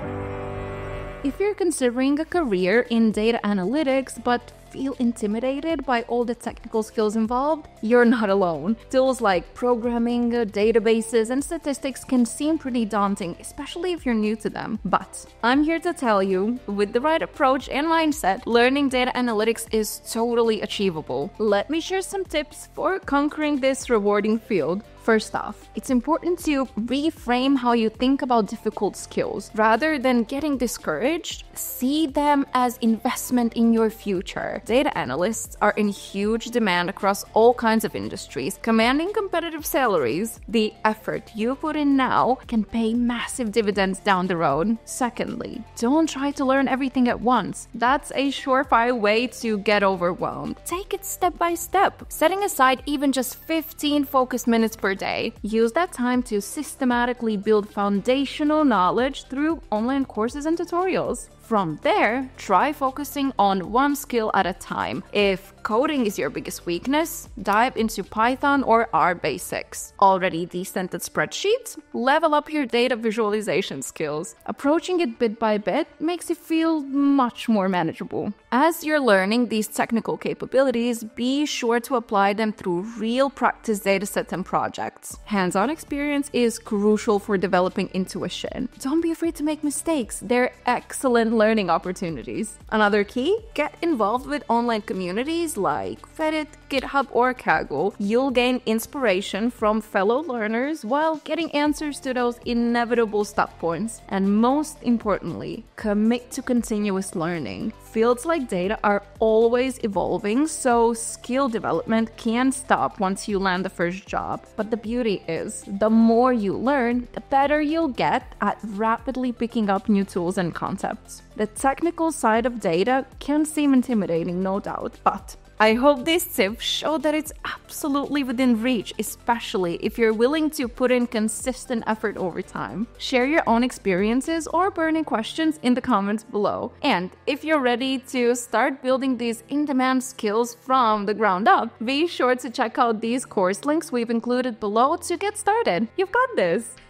If you're considering a career in data analytics but feel intimidated by all the technical skills involved, you're not alone. Tools like programming, databases, and statistics can seem pretty daunting, especially if you're new to them. But I'm here to tell you, with the right approach and mindset, learning data analytics is totally achievable. Let me share some tips for conquering this rewarding field. First off, it's important to reframe how you think about difficult skills. Rather than getting discouraged, see them as investment in your future. Data analysts are in huge demand across all kinds of industries, commanding competitive salaries. The effort you put in now can pay massive dividends down the road. Secondly, don't try to learn everything at once. That's a surefire way to get overwhelmed. Take it step by step, setting aside even just 15 focused minutes per day. Use that time to systematically build foundational knowledge through online courses and tutorials. From there, try focusing on one skill at a time. If coding is your biggest weakness, dive into Python or R basics. Already decent at spreadsheets? Level up your data visualization skills. Approaching it bit by bit makes it feel much more manageable. As you're learning these technical capabilities, be sure to apply them through real practice datasets and projects. Hands-on experience is crucial for developing intuition. Don't be afraid to make mistakes. They're excellent learning opportunities. Another key, get involved with online communities like Reddit, GitHub, or Kaggle. You'll gain inspiration from fellow learners while getting answers to those inevitable stop points. And most importantly, commit to continuous learning. Fields like data are always evolving, so skill development can't stop once you land the first job. But the beauty is, the more you learn, the better you'll get at rapidly picking up new tools and concepts. The technical side of data can seem intimidating, no doubt, but I hope these tips show that it's absolutely within reach, especially if you're willing to put in consistent effort over time. Share your own experiences or burning questions in the comments below. And if you're ready to start building these in-demand skills from the ground up, be sure to check out these course links we've included below to get started. You've got this!